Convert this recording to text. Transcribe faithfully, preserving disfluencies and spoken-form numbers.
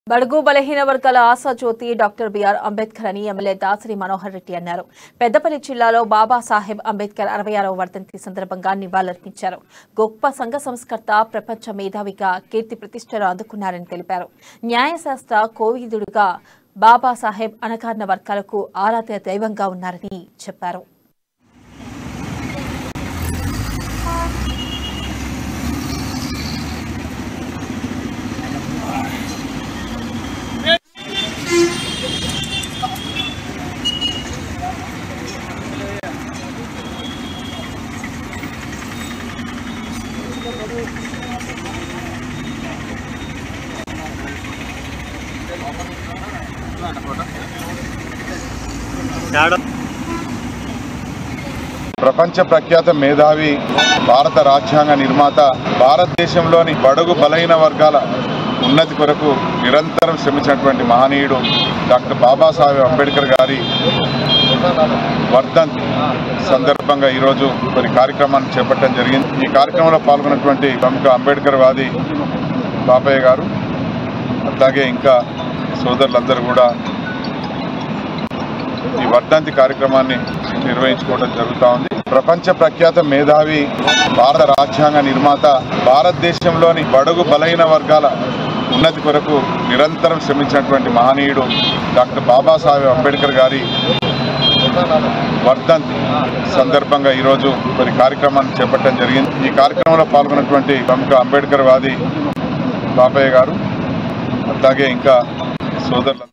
బడుగు బలహీన వర్గాల ఆశాజ్యోతి డాక్టర్ బిఆర్ అంబేద్కర్ అని ఎమ్మెల్యే దాసరి మనోహర్ రెడ్డి అన్నారు. పెద్దపల్లి జిల్లాలో బాబాసాహెబ్ అంబేద్కర్ అరవై ఆరవ వర్ధంతి సందర్భంగా నివాళులర్పించారు. గొప్ప సంఘ సంస్కర్త, ప్రపంచ మేధావిగా కీర్తి ప్రతిష్టలు అందుకున్నారని తెలిపారు. న్యాయశాస్త్ర కోవిదుడుగా బాబాసాహెబ్ అణగారిన వర్గాలకు ఆరాధ్య దైవంగా ఉన్నారని చెప్పారు. ప్రపంచ ప్రఖ్యాత మేధావి, భారత రాజ్యాంగ నిర్మాత, భారతదేశంలోని బడుగు బలహీన వర్గాల ఉన్నతి కొరకు నిరంతరం శ్రమించినటువంటి మహనీయుడు డాక్టర్ బాబాసాహెబ్ అంబేద్కర్ గారి వర్ధంతి సందర్భంగా ఈరోజు కొన్ని కార్యక్రమాన్ని చేపట్టడం జరిగింది. ఈ కార్యక్రమంలో పాల్గొన్నటువంటి ప్రముఖ అంబేద్కర్ వాది బాబయ్య గారు, అలాగే ఇంకా సోదరులందరూ కూడా ఈ వర్ధంతి కార్యక్రమాన్ని నిర్వహించుకోవడం జరుగుతూ ఉంది. ప్రపంచ ప్రఖ్యాత మేధావి, భారత రాజ్యాంగ నిర్మాత, భారతదేశంలోని బడుగు బలహీన వర్గాల ఉన్నతి కొరకు నిరంతరం శ్రమించినటువంటి మహనీయుడు డాక్టర్ బాబాసాహెబ్ అంబేద్కర్ గారి వర్ధంతి సందర్భంగా ఈరోజు కొన్ని కార్యక్రమాన్ని చేపట్టడం జరిగింది. ఈ కార్యక్రమంలో పాల్గొన్నటువంటి ప్రముఖ అంబేద్కర్ వాది బాబయ్య గారు, అలాగే ఇంకా సోదరులు